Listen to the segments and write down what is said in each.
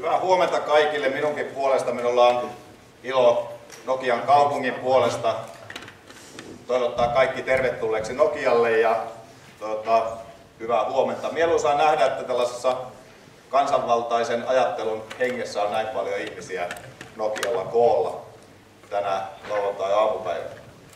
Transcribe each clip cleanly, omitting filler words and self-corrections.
Hyvää huomenta kaikille. Minunkin puolesta minulla on ilo Nokian kaupungin puolesta toivottaa kaikki tervetulleeksi Nokialle ja hyvää huomenta. Mieluisaa nähdä, että tällaisessa kansanvaltaisen ajattelun hengessä on näin paljon ihmisiä Nokialla koolla tänä lauantai-aamupäivänä.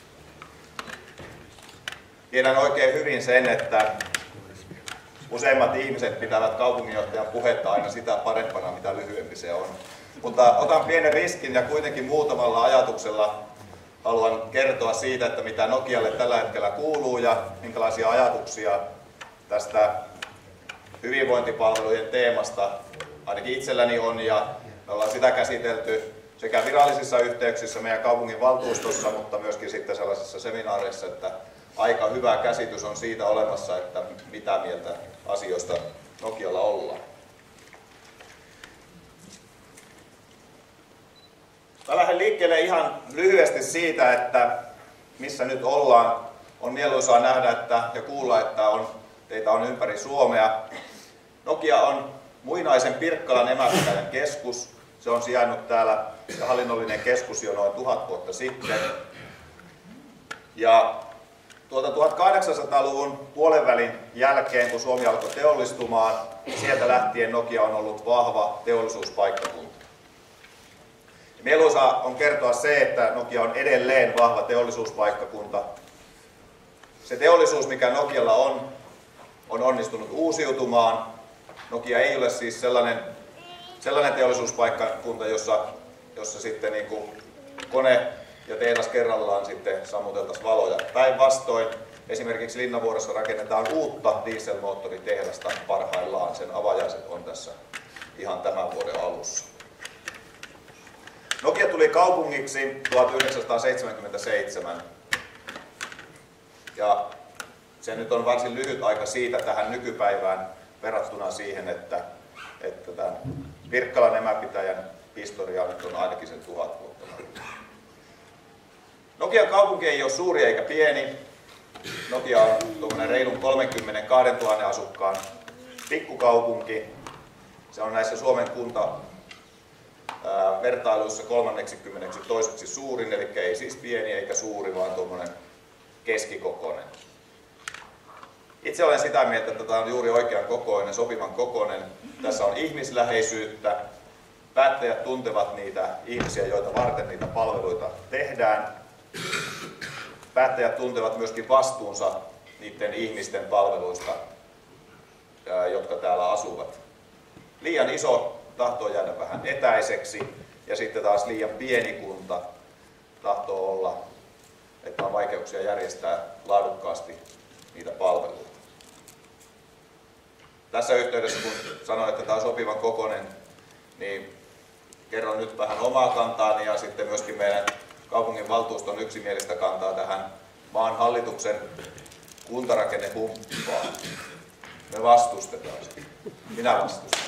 Tiedän oikein hyvin sen, että useimmat ihmiset pitävät kaupunginjohtajan puhetta aina sitä parempana, mitä lyhyempi se on. Mutta otan pienen riskin ja kuitenkin muutamalla ajatuksella haluan kertoa siitä, että mitä Nokialle tällä hetkellä kuuluu ja minkälaisia ajatuksia tästä hyvinvointipalvelujen teemasta ainakin itselläni on. Ja me ollaan sitä käsitelty sekä virallisissa yhteyksissä meidän kaupungin valtuustossa, mutta myöskin sitten sellaisissa seminaareissa, että aika hyvä käsitys on siitä olemassa, että mitä mieltä asioista Nokialla ollaan. Mä lähden liikkeelle ihan lyhyesti siitä, että missä nyt ollaan. On mieluisaa nähdä ja kuulla, että teitä on ympäri Suomea. Nokia on muinaisen Pirkkalan emäpitäjän keskus. Se on sijainnut täällä hallinnollinen keskus jo noin 1000 vuotta sitten. Ja 1800-luvun puolenvälin jälkeen, kun Suomi alkoi teollistumaan, sieltä lähtien Nokia on ollut vahva teollisuuspaikkakunta. Mieluisaa on kertoa se, että Nokia on edelleen vahva teollisuuspaikkakunta. Se teollisuus, mikä Nokialla on onnistunut uusiutumaan. Nokia ei ole siis sellainen teollisuuspaikkakunta, jossa sitten niin kuin kone ja tehdas kerrallaan sitten sammuteltaisiin valoja. Päinvastoin esimerkiksi Linnanvuoressa rakennetaan uutta dieselmoottoritehdasta parhaillaan. Sen avajaiset on tässä ihan tämän vuoden alussa. Nokia tuli kaupungiksi 1977 ja se nyt on varsin lyhyt aika siitä tähän nykypäivään verrattuna siihen, että tämän Pirkkalan emäpitäjän historia nyt on ainakin sen 1000 vuotta. Nokian kaupunki ei ole suuri eikä pieni. Nokia on tuommoinen reilun 32 000 asukkaan pikkukaupunki. Se on näissä Suomen vertailuissa 32. suurin, eli ei siis pieni eikä suuri, vaan tuommoinen keskikokoinen. Itse olen sitä mieltä, että tämä on juuri oikean kokoinen, sopivan kokoinen. Tässä on ihmisläheisyyttä. Päättäjät tuntevat niitä ihmisiä, joita varten niitä palveluita tehdään. Päättäjät tuntevat myöskin vastuunsa niiden ihmisten palveluista, jotka täällä asuvat. Liian iso tahtoo jäädä vähän etäiseksi ja sitten taas liian pieni kunta tahtoo olla, että on vaikeuksia järjestää laadukkaasti niitä palveluita. Tässä yhteydessä, kun sanoin, että tämä on sopivan kokoinen, niin kerron nyt vähän omaa kantaani ja sitten myöskin meidän kaupungin valtuuston yksimielistä kantaa tähän maan hallituksen kuntarakennehumppaan. Me vastustetaan sitä. Minä vastustan.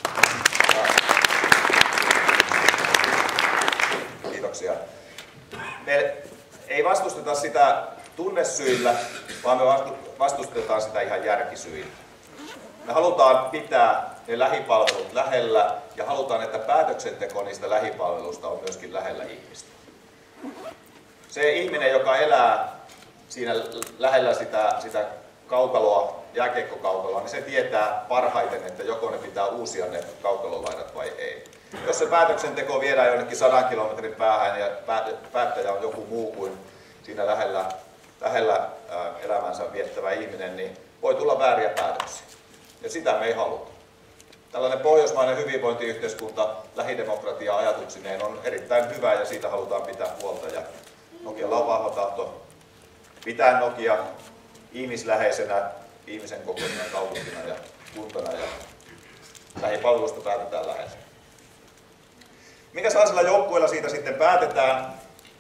Kiitoksia. Me ei vastusteta sitä tunnesyillä, vaan me vastustetaan sitä ihan järkisyillä. Me halutaan pitää ne lähipalvelut lähellä ja halutaan, että päätöksenteko niistä lähipalveluista on myöskin lähellä ihmistä. Se ihminen, joka elää siinä lähellä sitä kaukaloa, jääkiekkokaukaloa, niin se tietää parhaiten, että joko ne pitää uusia ne kaukalolaidat vai ei. Jos se päätöksenteko viedään jonnekin 100 kilometrin päähän ja päättäjä on joku muu kuin siinä lähellä elämänsä viettävä ihminen, niin voi tulla vääriä päätöksiä. Ja sitä me ei haluta. Tällainen pohjoismainen hyvinvointiyhteiskunta lähidemokratia ajatuksineen on erittäin hyvä ja siitä halutaan pitää huolta. Ja Nokialla on vahva tahto pitää Nokia ihmisläheisenä, ihmisen kokoisena kaupunkina ja kuntana ja lähipalvelusta päätetään lähellä. Minkälaisilla joukkueilla siitä sitten päätetään?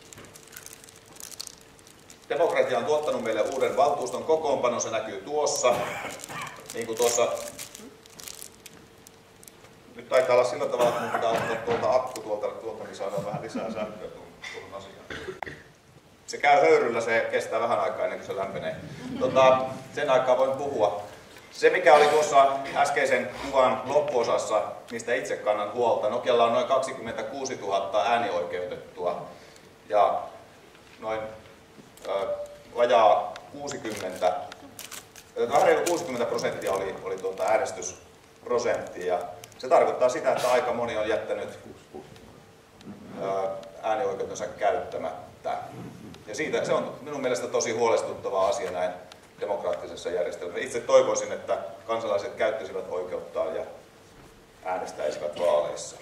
Demokratia on tuottanut meille uuden valtuuston kokoonpano, se näkyy tuossa. Niin kuin tuossa, nyt taitaa olla sillä tavalla, että minun pitää ottaa tuolta akku tuolta niin saadaan vähän lisää sähköä tuohon asiaan. Se käy höyryllä, se kestää vähän aikaa ennen kuin se lämpenee. Sen aikaa voin puhua. Se, mikä oli tuossa äskeisen kuvan loppuosassa, mistä itse kannan huolta, Nokialla on noin 26 000 äänioikeutettua ja noin vajaa 60% oli äänestysprosenttia. Ja se tarkoittaa sitä, että aika moni on jättänyt äänioikeutensa käyttämättä. Ja se on minun mielestä tosi huolestuttava asia näin demokraattisessa järjestelmässä. Itse toivoisin, että kansalaiset käyttäisivät oikeuttaan ja äänestäisivät vaaleissa.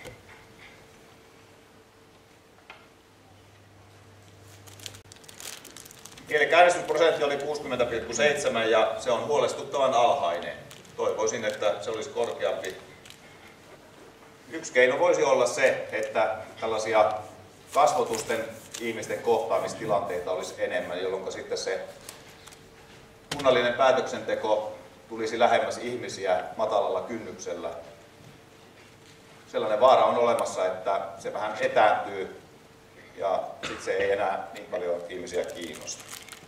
Eli äänestysprosentti oli 60,7 ja se on huolestuttavan alhainen. Toivoisin, että se olisi korkeampi. Yksi keino voisi olla se, että tällaisia kasvotusten ihmisten kohtaamistilanteita olisi enemmän, jolloin sitten se kunnallinen päätöksenteko tulisi lähemmäs ihmisiä matalalla kynnyksellä. Sellainen vaara on olemassa, että se vähän etääntyy ja sitten se ei enää niin paljon ihmisiä kiinnosta.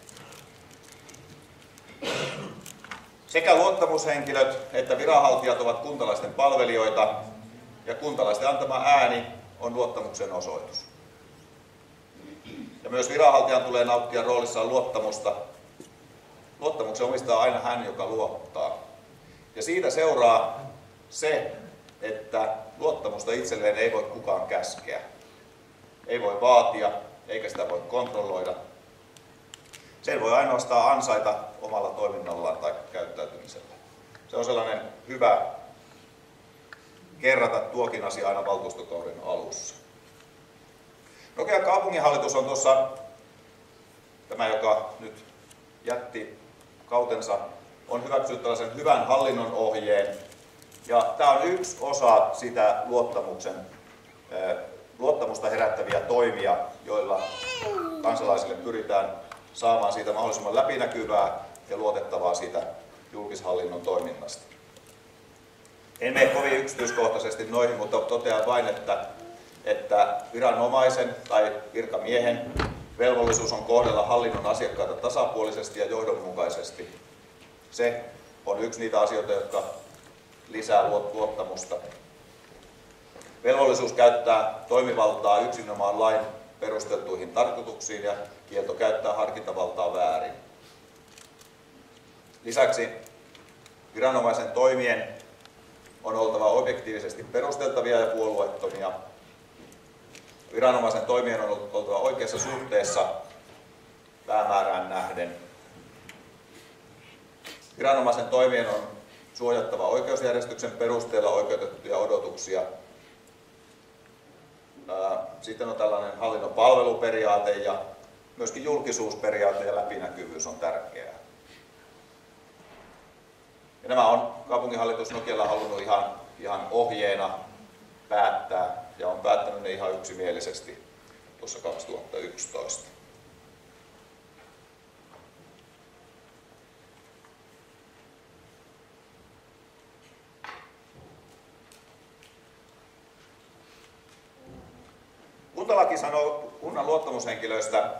Sekä luottamushenkilöt että viranhaltijat ovat kuntalaisten palvelijoita ja kuntalaisten antama ääni on luottamuksen osoitus. Ja myös viranhaltijan tulee nauttia roolissaan luottamusta. Luottamuksen omistaa aina hän, joka luottaa. Ja siitä seuraa se, että luottamusta itselleen ei voi kukaan käskeä. Ei voi vaatia, eikä sitä voi kontrolloida. Sen voi ainoastaan ansaita omalla toiminnallaan tai käyttäytymisellä. Se on sellainen hyvä kerrata tuokin asia aina valtuustokauden alussa. Nokian kaupunginhallitus on tuossa, tämä joka nyt jätti kautensa, on hyväksynyt tällaisen hyvän hallinnon ohjeen. Ja tämä on yksi osa sitä luottamusta herättäviä toimia, joilla kansalaisille pyritään saamaan siitä mahdollisimman läpinäkyvää ja luotettavaa siitä julkishallinnon toiminnasta. En mene kovin yksityiskohtaisesti noihin, mutta totean vain, että viranomaisen tai virkamiehen velvollisuus on kohdella hallinnon asiakkaita tasapuolisesti ja johdonmukaisesti. Se on yksi niitä asioita, jotka lisää luottamusta. Velvollisuus käyttää toimivaltaa yksinomaan lain perusteltuihin tarkoituksiin ja kielto käyttää harkintavaltaa väärin. Lisäksi viranomaisen toimien on oltava objektiivisesti perusteltavia ja puolueettomia. Viranomaisen toimien on oltava oikeassa suhteessa päämäärään nähden. Viranomaisen toimien on suojattava oikeusjärjestyksen perusteella oikeutettuja odotuksia. Sitten on tällainen hallinnon palveluperiaate ja myöskin julkisuusperiaate ja läpinäkyvyys on tärkeää. Ja nämä on kaupunginhallitus Nokialla halunnut ihan ohjeena päättää ja on päättänyt ne ihan yksimielisesti tuossa 2011. Kuntalaki sanoo kunnan luottamushenkilöistä,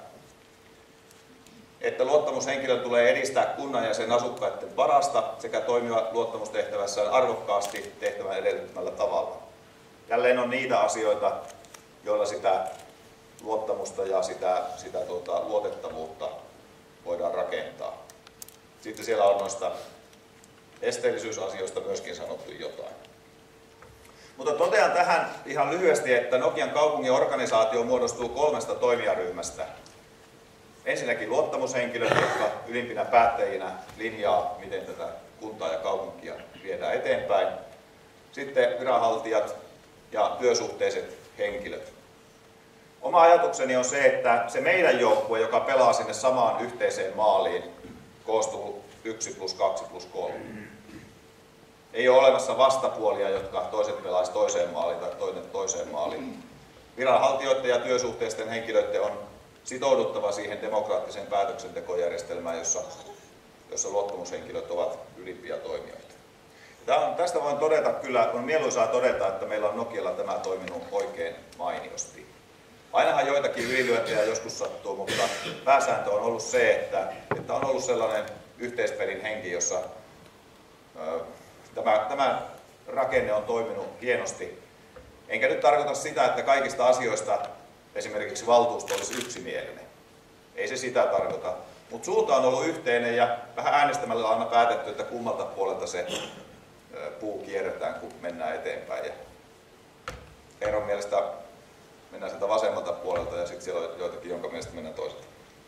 että luottamushenkilön tulee edistää kunnan ja sen asukkaiden parasta sekä toimia luottamustehtävässään arvokkaasti tehtävän edellyttämällä tavalla. Jälleen on niitä asioita, joilla sitä luottamusta ja sitä luotettavuutta voidaan rakentaa. Sitten siellä on noista esteellisyysasioista myöskin sanottu jotain. Mutta totean tähän ihan lyhyesti, että Nokian kaupungin organisaatio muodostuu 3 toimijaryhmästä. Ensinnäkin luottamushenkilöt, jotka ylimpinä päättäjinä linjaa, miten tätä kuntaa ja kaupunkia viedään eteenpäin. Sitten viranhaltijat ja työsuhteiset henkilöt. Oma ajatukseni on se, että se meidän joukkue, joka pelaa sinne samaan yhteiseen maaliin, koostuu 1+2+3. Ei ole olemassa vastapuolia, jotka toiset pelaisivat toiseen maaliin tai toinen toiseen maaliin. Viranhaltijoiden ja työsuhteisten henkilöiden on sitouduttava siihen demokraattiseen päätöksentekojärjestelmään, jossa luottamushenkilöt ovat ylimpiä toimijoita. Tästä voin todeta kyllä, on mieluisaa todeta, että meillä on Nokialla tämä toiminut oikein mainiosti. Ainahan joitakin ylilyöntejä joskus sattuu, mutta pääsääntö on ollut se, että on ollut sellainen yhteispelin henki, jossa Tämä rakenne on toiminut hienosti. Enkä nyt tarkoita sitä, että kaikista asioista esimerkiksi valtuusto olisi yksimielinen. Ei se sitä tarkoita. Mutta suunta on ollut yhteinen ja vähän äänestämällä on aina päätetty, että kummalta puolelta se puu kierretään, kun mennään eteenpäin. Ja Eeron mielestä mennään sieltä vasemmalta puolelta ja sitten siellä on joitakin, jonka mielestä mennään toiselta.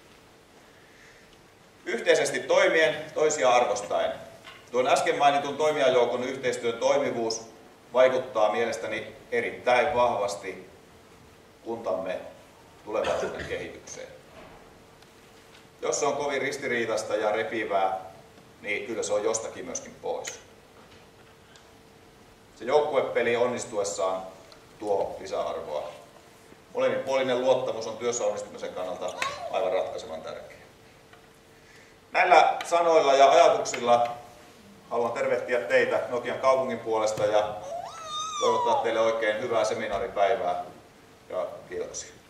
Yhteisesti toimien, toisia arvostaen. Tuon äsken mainitun toimijajoukon yhteistyön toimivuus vaikuttaa mielestäni erittäin vahvasti kuntamme tulevaisuuden kehitykseen. Jos se on kovin ristiriitaista ja repivää, niin kyllä se on jostakin myöskin pois. Se joukkuepeli onnistuessaan tuo lisäarvoa. Molemminpuolinen luottamus on työssä onnistumisen kannalta aivan ratkaisevan tärkeä. Näillä sanoilla ja ajatuksilla haluan tervehtiä teitä Nokian kaupungin puolesta ja toivottaa teille oikein hyvää seminaaripäivää ja kiitoksia.